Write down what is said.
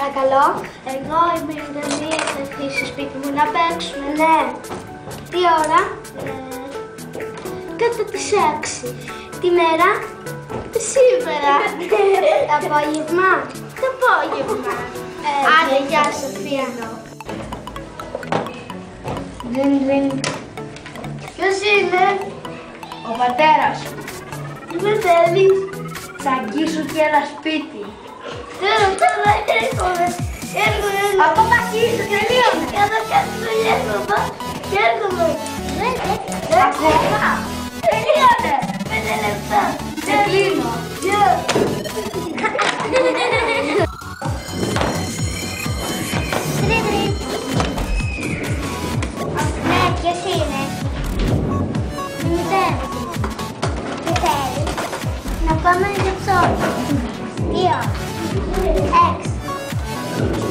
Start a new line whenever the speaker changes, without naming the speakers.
Παρακαλώ.
Εγώ είμαι η Ινδονία, θα έρθει στο σπίτι μου να παίξουμε.
Ναι. Τι ώρα?
Κατά τις 6.
Τι μέρα?
Σήμερα.
Απόγευμα.
Το απόγευμα. Άντε, γεια σου, φύγω.
Ποιος είναι? Ο πατέρας σου.
Τι με θέλεις?
Τσαγκίσου και ένα σπίτι.
Θέλω, έρχομαι.
Ακόμα αρχίζει, τελείωνε.
Κάνω κάτι δουλειές, παπά. Και έρχομαι.
Ακόμα.
Τελείωνε. 5 λεπτά.
Σε κλείνω.
Γεια.
Ναι, ποιος είναι? Μηδέν. Τι θέλεις? Να πάμε για ψώνι. 2. 6.